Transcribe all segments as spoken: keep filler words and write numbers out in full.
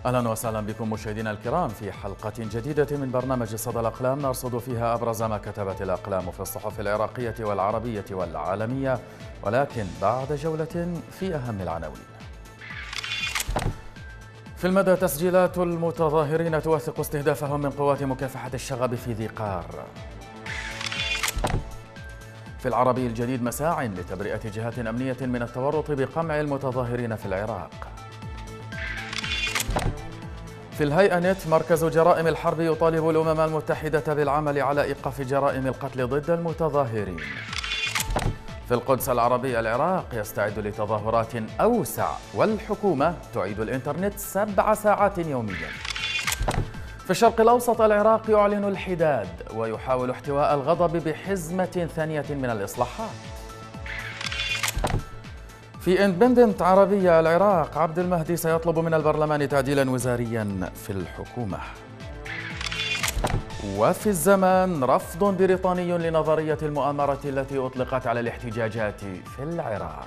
أهلا وسهلا بكم مشاهدينا الكرام في حلقة جديدة من برنامج صدى الأقلام نرصد فيها أبرز ما كتبت الأقلام في الصحف العراقية والعربية والعالمية، ولكن بعد جولة في أهم العناوين. في المدى تسجيلات المتظاهرين توثق استهدافهم من قوات مكافحة الشغب في ذي قار. في العربي الجديد مساع لتبرئة جهات أمنية من التورط بقمع المتظاهرين في العراق. في الهيئة نت مركز جرائم الحرب يطالب الأمم المتحدة بالعمل على إيقاف جرائم القتل ضد المتظاهرين. في القدس العربية العراق يستعد لتظاهرات أوسع والحكومة تعيد الإنترنت سبع ساعات يوميا. في الشرق الأوسط العراق يعلن الحداد ويحاول احتواء الغضب بحزمة ثانية من الإصلاحات. في اندبندنت عربية العراق عبد المهدي سيطلب من البرلمان تعديلا وزاريا في الحكومة. وفي الزمان رفض بريطاني لنظرية المؤامرة التي أطلقت على الاحتجاجات في العراق.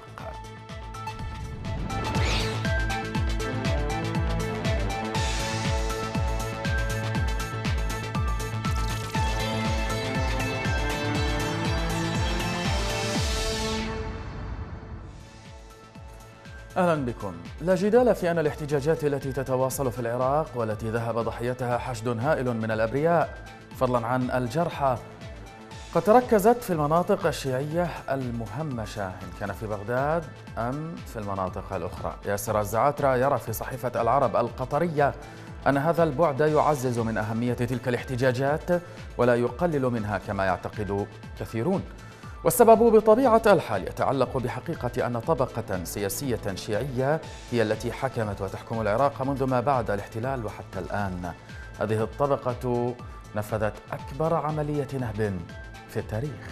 أهلا بكم. لا جدال في أن الاحتجاجات التي تتواصل في العراق والتي ذهب ضحيتها حشد هائل من الأبرياء فضلا عن الجرحى قد تركزت في المناطق الشيعية المهمشة إن كان في بغداد أم في المناطق الأخرى. ياسر الزعاترة يرى في صحيفة العرب القطرية أن هذا البعد يعزز من أهمية تلك الاحتجاجات ولا يقلل منها كما يعتقد كثيرون، والسبب بطبيعة الحال يتعلق بحقيقة أن طبقة سياسية شيعية هي التي حكمت وتحكم العراق منذ ما بعد الاحتلال وحتى الآن. هذه الطبقة نفذت أكبر عملية نهب في التاريخ.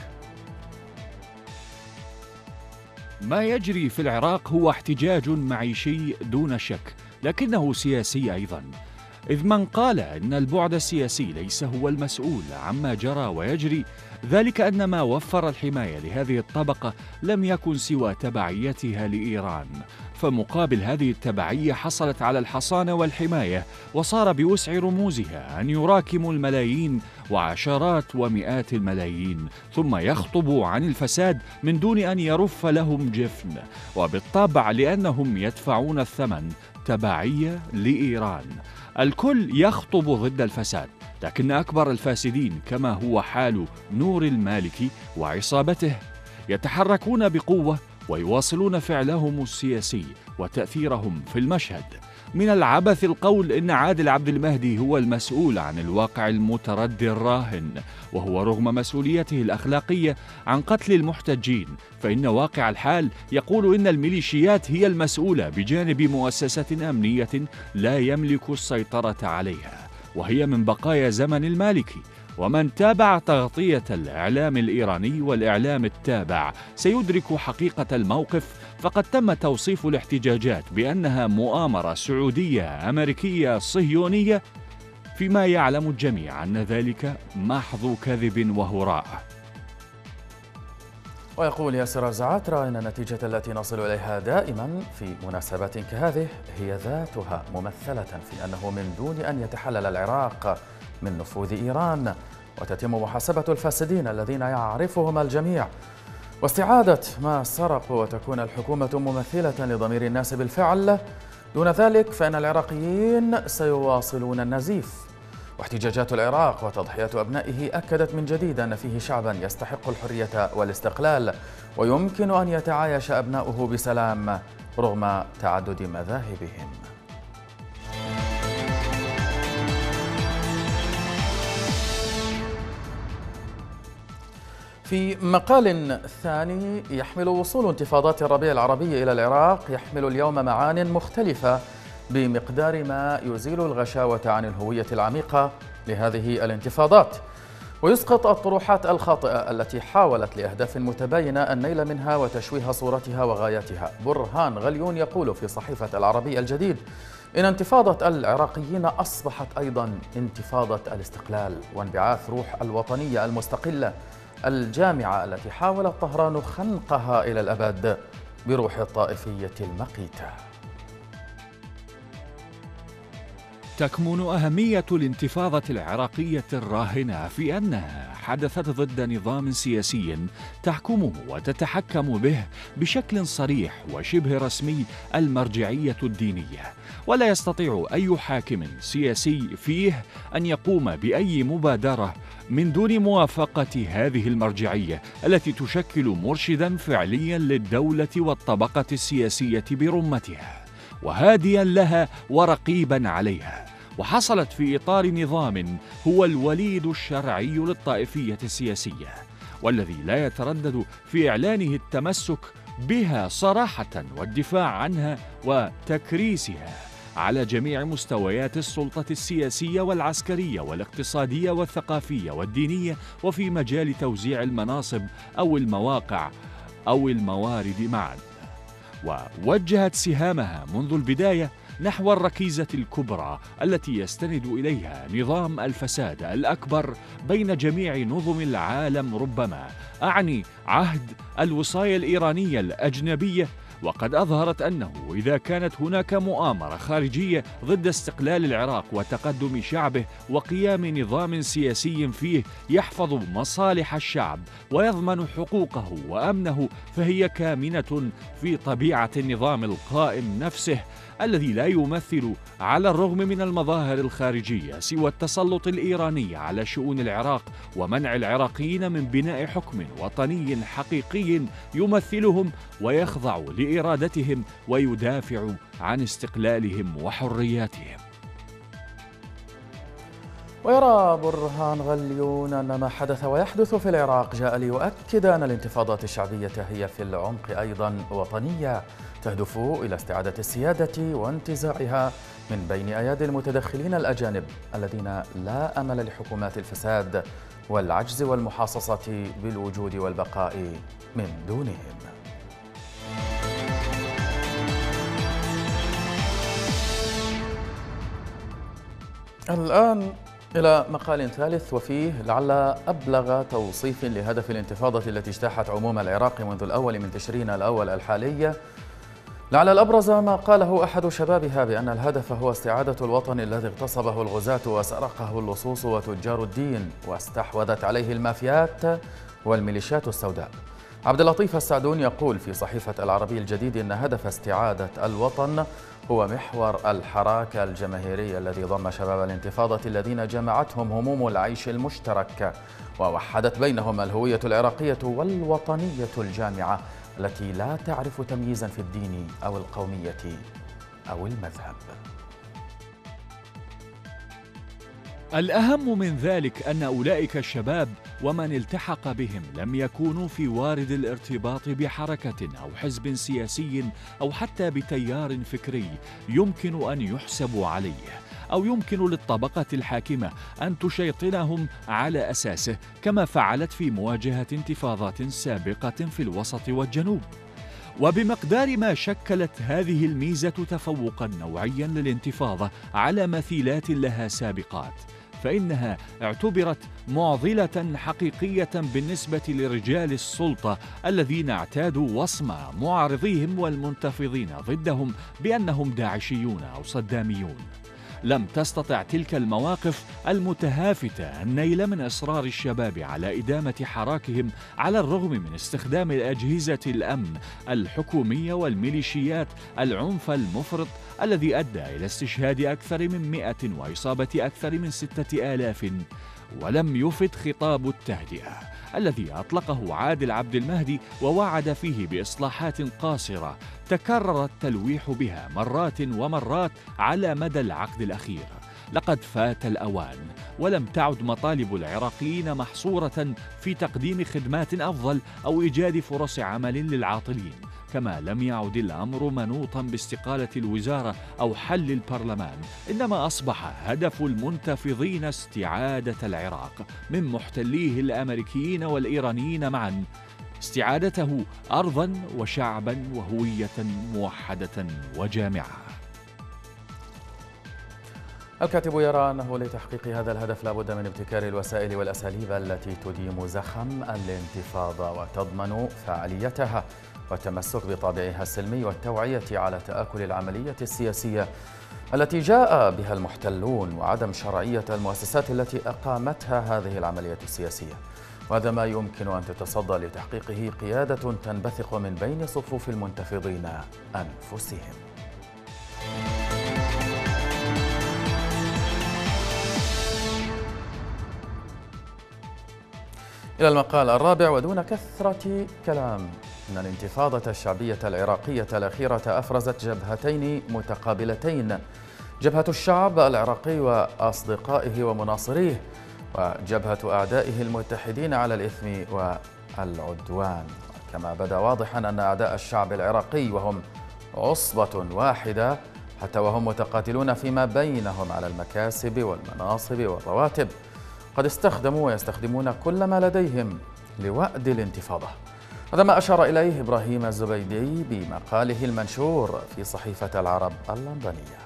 ما يجري في العراق هو احتجاج معيشي دون شك، لكنه سياسي أيضا، إذ من قال إن البعد السياسي ليس هو المسؤول عما جرى ويجري ذلك أن ما وفر الحماية لهذه الطبقة لم يكن سوى تبعيتها لإيران، فمقابل هذه التبعية حصلت على الحصانة والحماية، وصار بوسع رموزها أن يراكموا الملايين وعشرات ومئات الملايين ثم يخطبوا عن الفساد من دون أن يرف لهم جفن، وبالطبع لأنهم يدفعون الثمن تبعية لإيران. الكل يخطب ضد الفساد، لكن أكبر الفاسدين كما هو حال نور المالكي وعصابته يتحركون بقوة ويواصلون فعلهم السياسي وتأثيرهم في المشهد. من العبث القول إن عادل عبد المهدي هو المسؤول عن الواقع المتردي الراهن، وهو رغم مسؤوليته الأخلاقية عن قتل المحتجين، فإن واقع الحال يقول إن الميليشيات هي المسؤولة بجانب مؤسسة أمنية لا يملك السيطرة عليها، وهي من بقايا زمن المالكي. ومن تابع تغطية الإعلام الإيراني والإعلام التابع سيدرك حقيقة الموقف، فقد تم توصيف الاحتجاجات بأنها مؤامرة سعودية أمريكية صهيونية، فيما يعلم الجميع أن ذلك محض كذب وهراء. ويقول ياسر الزعاترة إن النتيجة التي نصل إليها دائما في مناسبات كهذه هي ذاتها ممثلة في أنه من دون أن يتحلل العراق من نفوذ إيران وتتم محاسبة الفاسدين الذين يعرفهم الجميع واستعادة ما سرقوا وتكون الحكومة ممثلة لضمير الناس بالفعل. دون ذلك فإن العراقيين سيواصلون النزيف. واحتجاجات العراق وتضحيات أبنائه أكدت من جديد أن فيه شعبا يستحق الحرية والاستقلال ويمكن أن يتعايش أبناؤه بسلام رغم تعدد مذاهبهم. في مقال ثاني يحمل وصول انتفاضات الربيع العربي إلى العراق يحمل اليوم معان مختلفة بمقدار ما يزيل الغشاوة عن الهوية العميقة لهذه الانتفاضات ويسقط الطروحات الخاطئة التي حاولت لأهداف متباينة النيل منها وتشويه صورتها وغايتها. برهان غليون يقول في صحيفة العربي الجديد إن انتفاضة العراقيين أصبحت أيضا انتفاضة الاستقلال وانبعاث روح الوطنية المستقلة الجامعة التي حاول طهران خنقها إلى الأبد بروح الطائفية المقيتة. تكمن أهمية الانتفاضة العراقية الراهنة في أنها حدثت ضد نظام سياسي تحكمه وتتحكم به بشكل صريح وشبه رسمي المرجعية الدينية، ولا يستطيع أي حاكم سياسي فيه أن يقوم بأي مبادرة من دون موافقة هذه المرجعية التي تشكل مرشدا فعليا للدولة والطبقة السياسية برمتها، وهاديا لها ورقيبا عليها. وحصلت في إطار نظام هو الوليد الشرعي للطائفية السياسية، والذي لا يتردد في إعلانه التمسك بها صراحة والدفاع عنها وتكريسها على جميع مستويات السلطة السياسية والعسكرية والاقتصادية والثقافية والدينية، وفي مجال توزيع المناصب أو المواقع أو الموارد معا. ووجهت سهامها منذ البداية نحو الركيزة الكبرى التي يستند إليها نظام الفساد الأكبر بين جميع نظم العالم، ربما أعني عهد الوصاية الإيرانية الأجنبية. وقد أظهرت أنه إذا كانت هناك مؤامرة خارجية ضد استقلال العراق وتقدم شعبه وقيام نظام سياسي فيه يحفظ مصالح الشعب ويضمن حقوقه وأمنه، فهي كامنة في طبيعة النظام القائم نفسه، الذي لا يمثل على الرغم من المظاهر الخارجية سوى التسلط الإيراني على شؤون العراق ومنع العراقيين من بناء حكم وطني حقيقي يمثلهم ويخضع لإرادتهم ويدافع عن استقلالهم وحرياتهم. ويرى برهان غليون أن ما حدث ويحدث في العراق جاء ليؤكد أن الانتفاضات الشعبية هي في العمق أيضا وطنية، تهدف إلى استعادة السيادة وانتزاعها من بين أيادي المتدخلين الأجانب الذين لا أمل لحكومات الفساد والعجز والمحاصصة بالوجود والبقاء من دونهم. الآن إلى مقال ثالث، وفيه لعل أبلغ توصيف لهدف الانتفاضة التي اجتاحت عموم العراق منذ الأول من تشرين الأول الحالي. لعل الأبرز ما قاله أحد شبابها بأن الهدف هو استعادة الوطن الذي اغتصبه الغزاة وسرقه اللصوص وتجار الدين واستحوذت عليه المافيات والميليشيات السوداء. عبد اللطيف السعدون يقول في صحيفة العربي الجديد إن هدف استعادة الوطن هو محور الحراك الجماهيري الذي ضم شباب الانتفاضة الذين جمعتهم هموم العيش المشترك ووحدت بينهم الهوية العراقية والوطنية الجامعة التي لا تعرف تمييزا في الدين أو القومية أو المذهب. الأهم من ذلك أن أولئك الشباب ومن التحق بهم لم يكونوا في وارد الارتباط بحركة أو حزب سياسي أو حتى بتيار فكري يمكن أن يحسبوا عليه أو يمكن للطبقة الحاكمة أن تشيطنهم على أساسه، كما فعلت في مواجهة انتفاضات سابقة في الوسط والجنوب. وبمقدار ما شكلت هذه الميزة تفوقا نوعيا للانتفاضة على مثيلات لها سابقات، فإنها اعتبرت معضلة حقيقية بالنسبة لرجال السلطة الذين اعتادوا وصم معارضيهم والمنتفضين ضدهم بأنهم داعشيون أو صداميون. لم تستطع تلك المواقف المتهافتة النيل من إصرار الشباب على إدامة حراكهم على الرغم من استخدام الأجهزة الأمن الحكومية والميليشيات العنف المفرط الذي أدى إلى استشهاد أكثر من مئة وإصابة أكثر من ستة آلاف. ولم يفد خطاب التهدئة الذي أطلقه عادل عبد المهدي ووعد فيه بإصلاحات قاصرة تكرر التلويح بها مرات ومرات على مدى العقد الأخير. لقد فات الأوان، ولم تعد مطالب العراقيين محصورة في تقديم خدمات أفضل أو إيجاد فرص عمل للعاطلين، كما لم يعد الأمر منوطا باستقالة الوزارة أو حل البرلمان، إنما أصبح هدف المنتفضين استعادة العراق من محتليه الأمريكيين والإيرانيين معا، استعادته أرضا وشعبا وهوية موحدة وجامعة. الكاتب يرى أنه لتحقيق هذا الهدف لا بد من ابتكار الوسائل والأساليب التي تديم زخم الانتفاضة وتضمن فعاليتها والتمسك بطابعها السلمي والتوعية على تآكل العملية السياسية التي جاء بها المحتلون وعدم شرعية المؤسسات التي أقامتها هذه العملية السياسية، وهذا ما يمكن أن تتصدى لتحقيقه قيادة تنبثق من بين صفوف المنتفضين أنفسهم. إلى المقال الرابع، ودون كثرة كلام، إن الانتفاضة الشعبية العراقية الأخيرة أفرزت جبهتين متقابلتين: جبهة الشعب العراقي وأصدقائه ومناصريه، وجبهة أعدائه المتحدين على الإثم والعدوان. كما بدا واضحا أن أعداء الشعب العراقي، وهم عصبة واحدة حتى وهم متقاتلون فيما بينهم على المكاسب والمناصب والرواتب، قد استخدموا ويستخدمون كل ما لديهم لوأد الانتفاضة. هذا ما أشار إليه إبراهيم الزبيدي بمقاله المنشور في صحيفة العرب اللندنية.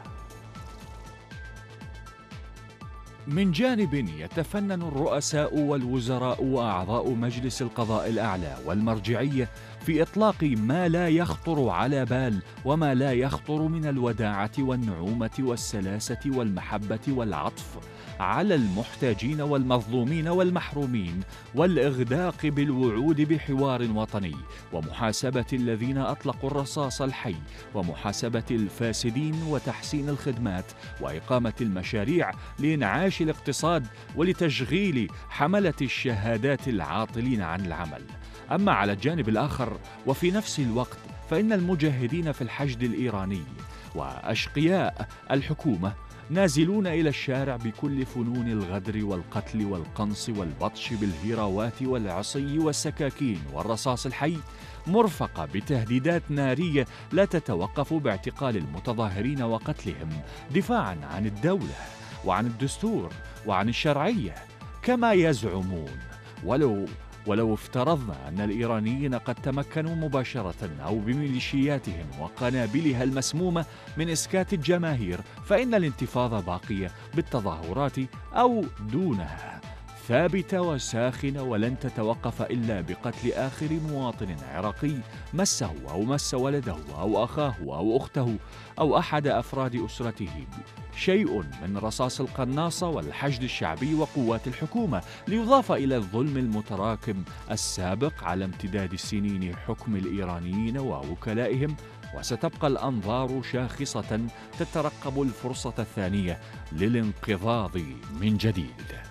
من جانب، يتفنن الرؤساء والوزراء وأعضاء مجلس القضاء الأعلى والمرجعية في إطلاق ما لا يخطر على بال وما لا يخطر من الوداعة والنعومة والسلاسة والمحبة والعطف على المحتاجين والمظلومين والمحرومين، والإغداق بالوعود بحوار وطني، ومحاسبة الذين أطلقوا الرصاص الحي، ومحاسبة الفاسدين، وتحسين الخدمات، وإقامة المشاريع لإنعاش الاقتصاد ولتشغيل حملة الشهادات العاطلين عن العمل. أما على الجانب الآخر، وفي نفس الوقت، فإن المجاهدين في الحشد الإيراني وأشقياء الحكومة نازلون إلى الشارع بكل فنون الغدر والقتل والقنص والبطش بالهراوات والعصي والسكاكين والرصاص الحي، مرفقة بتهديدات نارية لا تتوقف باعتقال المتظاهرين وقتلهم، دفاعا عن الدولة وعن الدستور وعن الشرعية كما يزعمون. ولو ولو افترضنا أن الإيرانيين قد تمكنوا مباشرة أو بميليشياتهم وقنابلها المسمومة من إسكات الجماهير، فإن الانتفاضة باقية بالتظاهرات أو دونها، ثابتة وساخنة، ولن تتوقف إلا بقتل آخر مواطن عراقي مسه أو مس ولده أو أخاه أو أخته أو أحد أفراد أسرته شيء من رصاص القناصة والحشد الشعبي وقوات الحكومة، ليضاف إلى الظلم المتراكم السابق على امتداد سنين حكم الإيرانيين ووكلائهم. وستبقى الأنظار شاخصة تترقب الفرصة الثانية للانقضاض من جديد.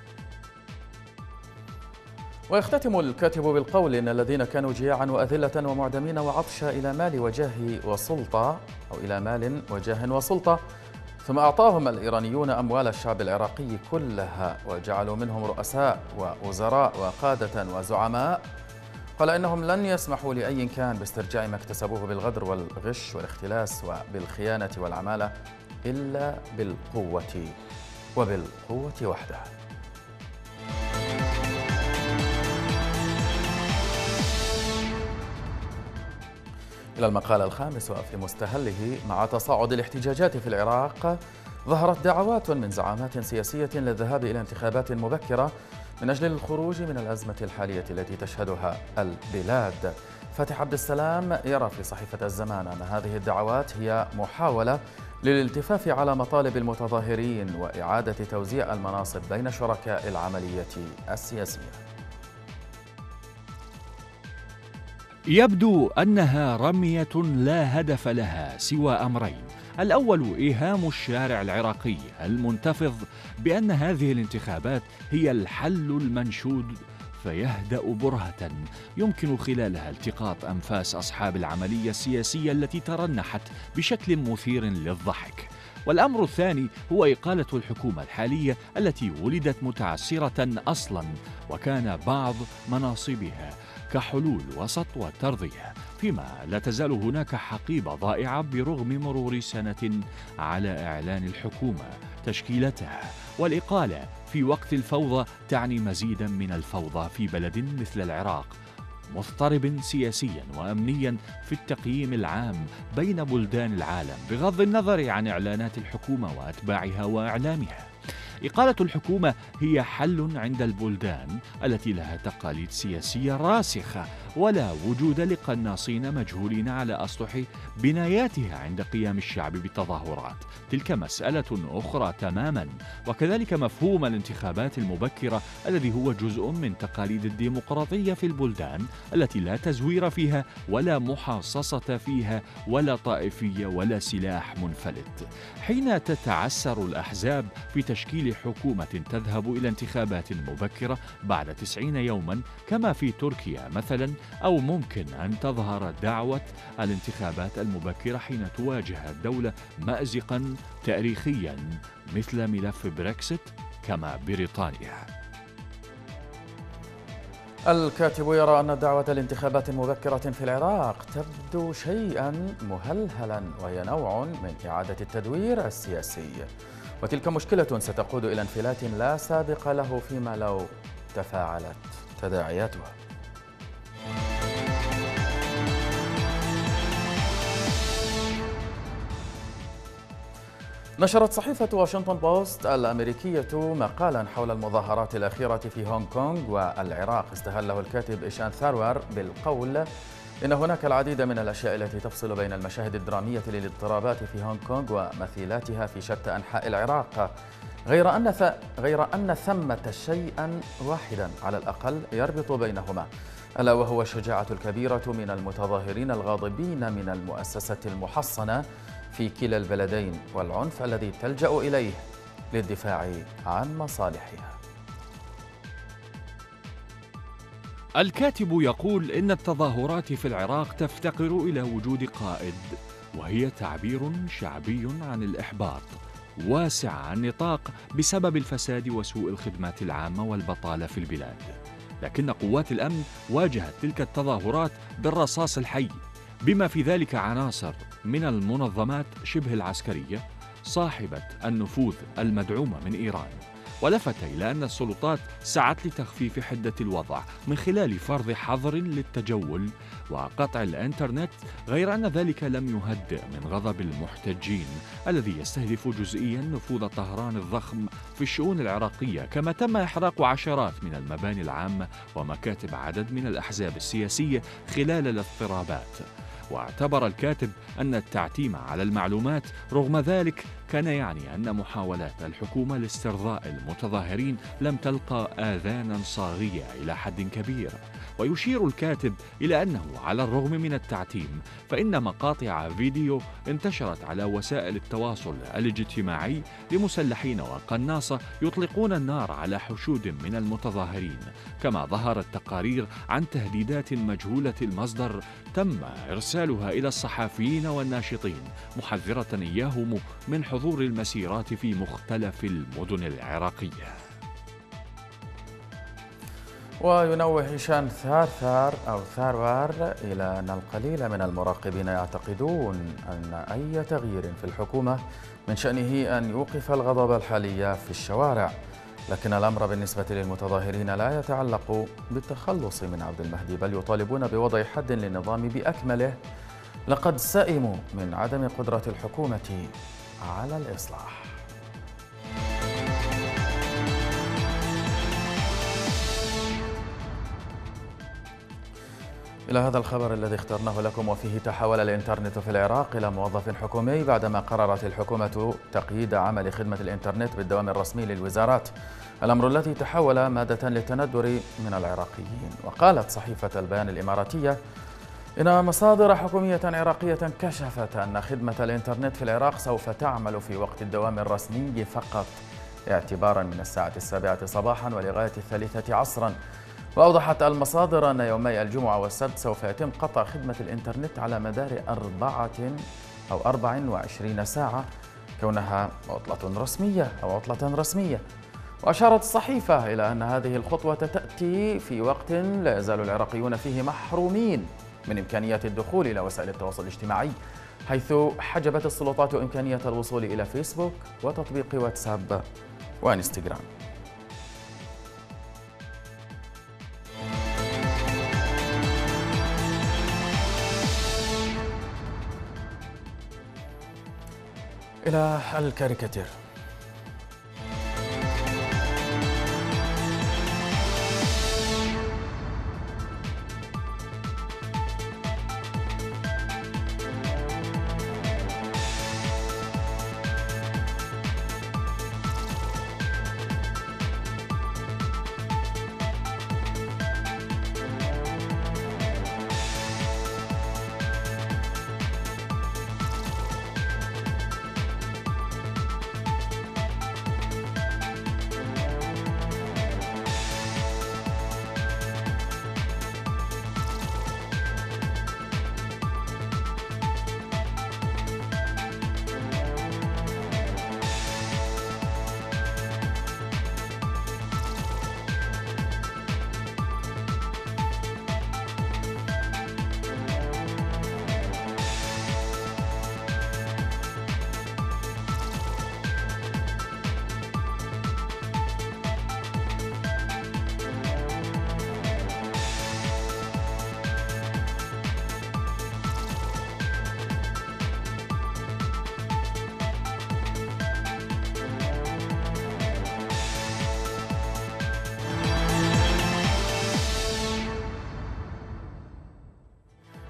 ويختتم الكاتب بالقول إن الذين كانوا جياعا وأذلة ومعدمين وعطشا إلى مال وجاه وسلطة أو إلى مال وجاه وسلطة، ثم أعطاهم الإيرانيون أموال الشعب العراقي كلها وجعلوا منهم رؤساء ووزراء وقادة وزعماء، قال إنهم لن يسمحوا لأي كان باسترجاع ما اكتسبوه بالغدر والغش والاختلاس وبالخيانة والعمالة إلا بالقوة وبالقوة وحدها. إلى المقال الخامس وفي مستهله، مع تصاعد الاحتجاجات في العراق ظهرت دعوات من زعامات سياسية للذهاب إلى انتخابات مبكرة من أجل الخروج من الأزمة الحالية التي تشهدها البلاد. فاتح عبد السلام يرى في صحيفة الزمان أن هذه الدعوات هي محاولة للالتفاف على مطالب المتظاهرين وإعادة توزيع المناصب بين شركاء العملية السياسية. يبدو أنها رمية لا هدف لها سوى أمرين: الأول إيهام الشارع العراقي المنتفض بأن هذه الانتخابات هي الحل المنشود، فيهدأ برهة يمكن خلالها التقاط أنفاس أصحاب العملية السياسية التي ترنحت بشكل مثير للضحك. والأمر الثاني هو إقالة الحكومة الحالية التي ولدت متعسرة أصلاً، وكان بعض مناصبها كحلول وسط وترضية، فيما لا تزال هناك حقيبة ضائعة برغم مرور سنة على إعلان الحكومة تشكيلتها. والإقالة في وقت الفوضى تعني مزيدا من الفوضى في بلد مثل العراق، مضطرب سياسيا وأمنيا في التقييم العام بين بلدان العالم، بغض النظر عن إعلانات الحكومة وأتباعها وإعلامها. إقالة الحكومة هي حل عند البلدان التي لها تقاليد سياسية راسخة ولا وجود لقناصين مجهولين على أسطح بناياتها عند قيام الشعب بالتظاهرات. تلك مسألة أخرى تماما. وكذلك مفهوم الانتخابات المبكرة الذي هو جزء من تقاليد الديمقراطية في البلدان التي لا تزوير فيها ولا محاصصة فيها ولا طائفية ولا سلاح منفلت. حين تتعسر الأحزاب في تشكيل حكومة تذهب إلى انتخابات مبكرة بعد تسعين يوما كما في تركيا مثلا، أو ممكن أن تظهر دعوة الانتخابات المبكرة حين تواجه الدولة مأزقا تاريخيا مثل ملف بريكسيت كما بريطانيا. الكاتب يرى أن دعوة الانتخابات مبكرة في العراق تبدو شيئا مهلهلا، وهي نوع من إعادة التدوير السياسي، وتلك مشكلة ستقود إلى انفلات لا سابق له فيما لو تفاعلت تداعياتها. نشرت صحيفة واشنطن بوست الأمريكية مقالا حول المظاهرات الأخيرة في هونغ كونغ والعراق استهله الكاتب إيشان ثاروار بالقول إن هناك العديد من الأشياء التي تفصل بين المشاهد الدرامية للاضطرابات في هونغ كونغ ومثيلاتها في شتى أنحاء العراق، غير أن ث... غير أن ثمة شيئا واحدا على الأقل يربط بينهما، ألا وهو الشجاعة الكبيرة من المتظاهرين الغاضبين من المؤسسة المحصنة في كلا البلدين والعنف الذي تلجأ إليه للدفاع عن مصالحها. الكاتب يقول إن التظاهرات في العراق تفتقر إلى وجود قائد، وهي تعبير شعبي عن الإحباط واسع النطاق بسبب الفساد وسوء الخدمات العامة والبطالة في البلاد. لكن قوات الأمن واجهت تلك التظاهرات بالرصاص الحي، بما في ذلك عناصر من المنظمات شبه العسكرية صاحبة النفوذ المدعومة من إيران. ولفت إلى أن السلطات سعت لتخفيف حدة الوضع من خلال فرض حظر للتجول وقطع الإنترنت، غير أن ذلك لم يهدئ من غضب المحتجين الذي يستهدف جزئيا نفوذ طهران الضخم في الشؤون العراقية، كما تم إحراق عشرات من المباني العامة ومكاتب عدد من الأحزاب السياسية خلال الاضطرابات. واعتبر الكاتب أن التعتيم على المعلومات رغم ذلك كان يعني أن محاولات الحكومة لاسترضاء المتظاهرين لم تلقى آذانا صاغية إلى حد كبير. ويشير الكاتب إلى أنه على الرغم من التعتيم فإن مقاطع فيديو انتشرت على وسائل التواصل الاجتماعي لمسلحين وقناصة يطلقون النار على حشود من المتظاهرين، كما ظهرت تقارير عن تهديدات مجهولة المصدر تم إرسالها إلى الصحفيين والناشطين محذرة إياهم من حضور المسيرات في مختلف المدن العراقية. وينوه هشام ثارثار أو ثاروار إلى أن القليل من المراقبين يعتقدون أن أي تغيير في الحكومة من شأنه أن يوقف الغضب الحالي في الشوارع، لكن الأمر بالنسبة للمتظاهرين لا يتعلق بالتخلص من عبد المهدي، بل يطالبون بوضع حد للنظام بأكمله، لقد سئموا من عدم قدرة الحكومة على الإصلاح. إلى هذا الخبر الذي اخترناه لكم، وفيه تحول الإنترنت في العراق إلى موظف حكومي بعدما قررت الحكومة تقييد عمل خدمة الإنترنت بالدوام الرسمي للوزارات، الأمر الذي تحول مادة للتندر من العراقيين. وقالت صحيفة البيان الإماراتية إن مصادر حكومية عراقية كشفت أن خدمة الإنترنت في العراق سوف تعمل في وقت الدوام الرسمي فقط، اعتبارا من الساعة السابعة صباحا ولغاية الثالثة عصرا. وأوضحت المصادر أن يومي الجمعة والسبت سوف يتم قطع خدمة الإنترنت على مدار أربعة أو أربع وعشرين ساعة، كونها عطلة رسمية أو عطلة رسمية. وأشارت الصحيفة إلى أن هذه الخطوة تأتي في وقت لا يزال العراقيون فيه محرومين من إمكانية الدخول إلى وسائل التواصل الاجتماعي، حيث حجبت السلطات إمكانية الوصول إلى فيسبوك وتطبيق واتساب وإنستغرام. إلى الكاريكاتير.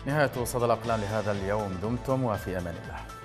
نهاية صدى الأقلام لهذا اليوم، دمتم وفي أمان الله.